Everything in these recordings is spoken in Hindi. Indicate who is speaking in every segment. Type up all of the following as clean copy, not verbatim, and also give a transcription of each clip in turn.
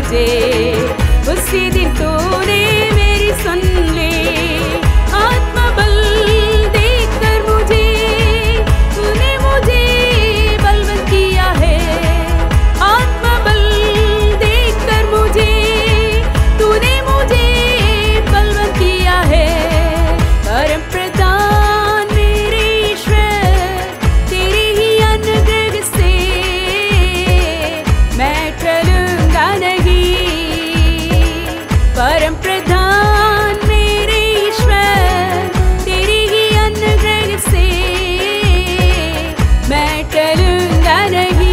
Speaker 1: मुझे, उसी दिन तूने मेरी सुन ली। आत्मबल देकर मुझे तूने मुझे बलवंत किया है। आत्मबल देकर मुझे तूने मुझे बलवंत किया है। परम प्रधान मेरे ईश्वर, तेरे ही अनुग्रह से मैं टलूंगा नहीं। परम प्रधान मेरे ईश्वर, तेरे ही अनुग्रह से मैं टलूंगा नहीं।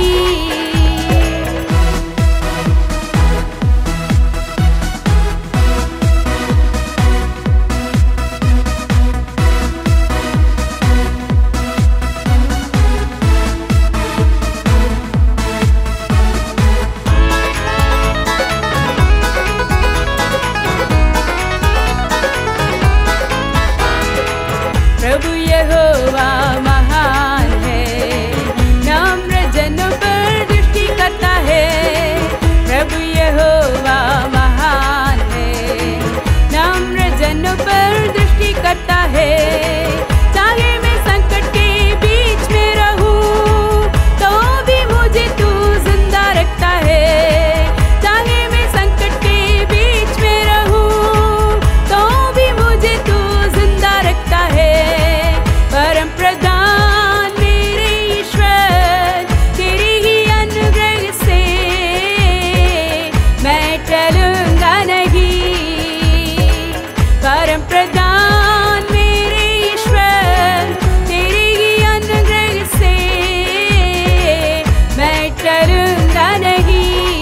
Speaker 1: प्रभु यहोवा महान है, नम्र जनों पर दृष्टि करता है। प्रभु यहोवा महान है, नम्र जनों पर दृष्टि करता है। चाहे मैं संकट के बीच में रहूं, तो भी मुझे तू जिंदा रखता है। चाहे मैं संकट के बीच में रहूं, तो भी मुझे तू जिंदा रखता है। परम प्रधान मेरे ईश्वर, तेरे ही अनुग्रह से मैं टलूंगा नहीं। परम प्रधान मेरे ईश्वर, तेरे ही अनुग्रह से मैं टलूंगा नहीं।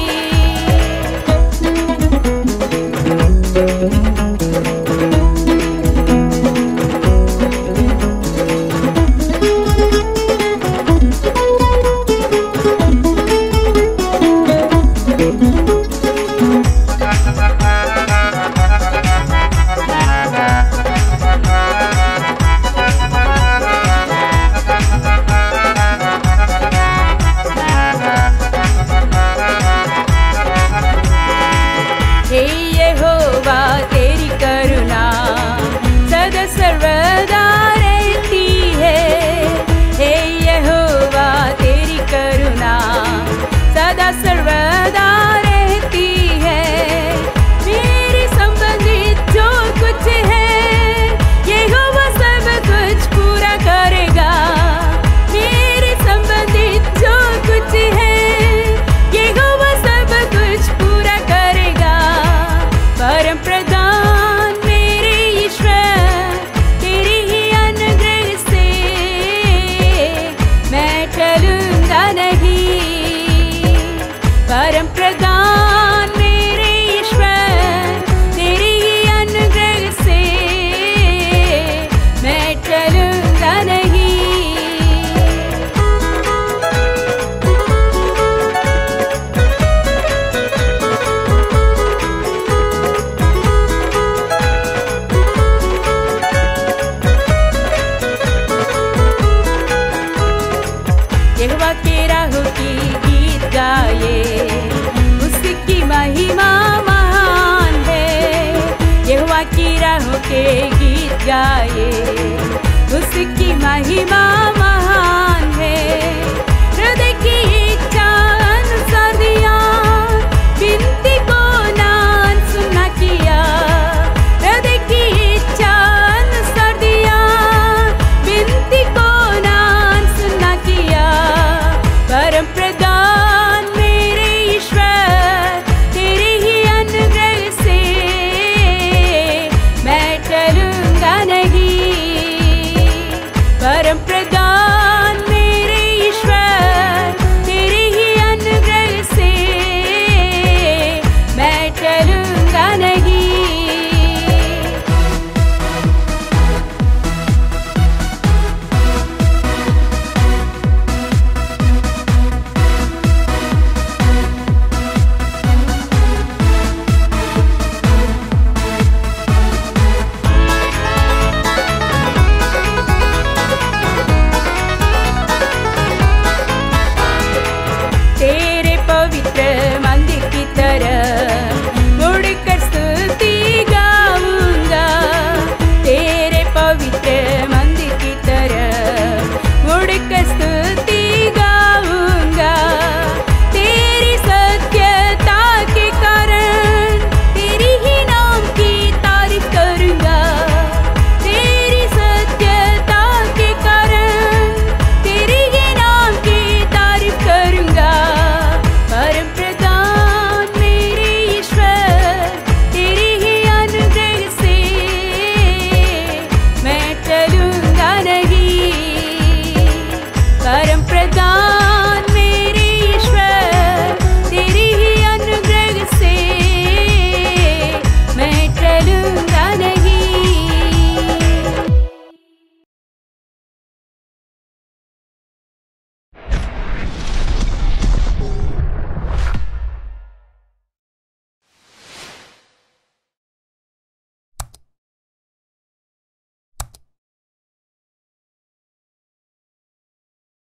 Speaker 1: हे यहोवा, तेरी करुणा सदा सर्वदा रहती है। हे यहोवा, तेरी करुणा सदा सर्वदा रहती है। मेरे संबंधित जो कुछ है, यहोवा सब कुछ पूरा करेगा। मेरे संबंधित जो कुछ है, यहोवा सब कुछ पूरा करेगा। परम प्रधान मेरे ईश्वर, तेरे ही अनुग्रह से मैं टलूंगा नहीं। परम प्रधान मेरे ईश्वर, तेरे ही अनुग्रह से मैं टलूंगा नहीं। यहोवा के राहों की गीत गाए, उसकी महिमा महान है। यहोवा की राहों के गीत गाए, उसकी महिमा महान